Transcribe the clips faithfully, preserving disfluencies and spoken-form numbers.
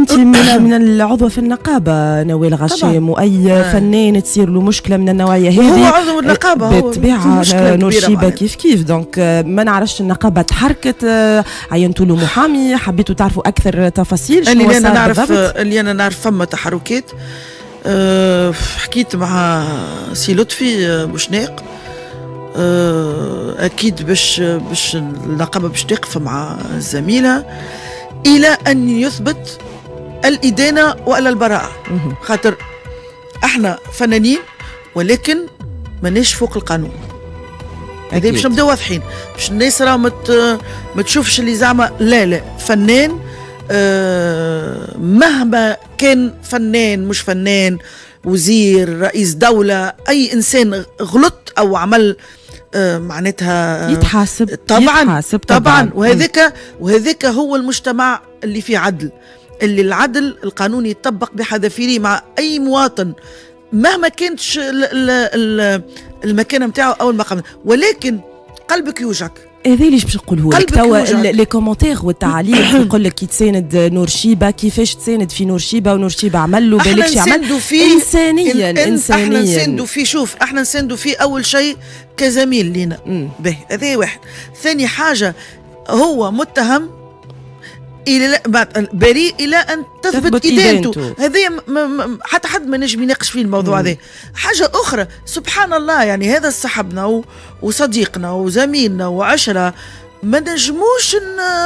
انت من من العضوه في النقابه نوال غشام، واي آه. فنان تصير له مشكله من النوعيه هذه هو عضو النقابه بالطبيعه نور شيبه كيف كيف. دونك ما نعرفش النقابه تحركت، عينتوا له محامي، حبيتوا تعرفوا اكثر تفاصيل شنو اللي انا نعرف اللي انا نعرف فما تحركات. أه حكيت مع سي لطفي بوشناق، أه اكيد باش باش النقابه باش تقف مع زميلها الى ان يثبت الادانه ولا البراءه. خاطر احنا فنانين ولكن ماناش فوق القانون. هذه باش نبداو واضحين، باش الناس راه ما تشوفش اللي زعما لا لا فنان آه مهما كان فنان مش فنان، وزير، رئيس دولة، أي إنسان غلط أو عمل آه معناتها يتحاسب طبعا يتحاسب طبعا, طبعاً. وهذاك وهذاك هو المجتمع اللي فيه عدل، اللي العدل القانوني يطبق بحذافيره مع أي مواطن مهما كانتش المكانة نتاعو أو المقام، ولكن قلبك يوجعك. هذا ليش باش نقوله لك توا لي كومونتير والتعليق يقول لك كي تساند نور شيبه كيفاش تساند في نور شيبه ونور شيبه عمل له بالك شي عمل فيه انسانيا إن إن انسانيا. احنا نساندوا فيه، شوف احنا نساندوا فيه اول شيء كزميل لينا به، هذا واحد. ثاني حاجه هو متهم الى بريء الى ان تثبت ادانته، هذه حتى حد ما نجم يناقش فيه الموضوع هذا. حاجه اخرى سبحان الله، يعني هذا صاحبنا وصديقنا وزميلنا وعشره، ما نجموش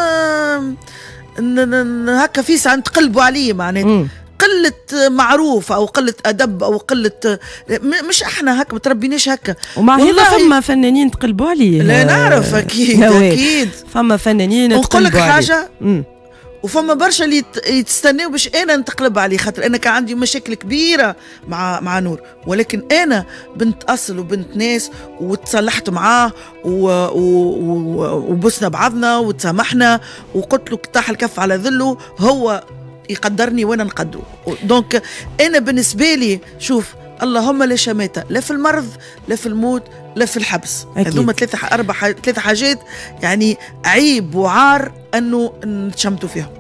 ان هكا في ساعه نتقلبوا عليه معناتها قلة معروف أو قلة أدب أو قلة، مش احنا هكا ما تربيناش هكا. ومع هذا فما فنانين تقلبوا عليه. لا نعرف أكيد أكيد فما فنانين تقلبوا عليه. ونقول لك حاجة مم. وفما برشا اللي يتستناو باش انا نتقلب عليه، خاطر انا كان عندي مشاكل كبيره مع مع نور، ولكن انا بنت اصل وبنت ناس وتصلحت معاه وبسنا بعضنا وتسامحنا وقلت له طاح الكف على ذله، هو يقدرني وانا نقدره. دونك انا بالنسبه لي شوف اللهم لا شماتة لا في المرض لا في الموت لا في الحبس، هذوما ثلاثه اربع ثلاثه حاجات يعني عيب وعار انه نتشمتوا فيهم.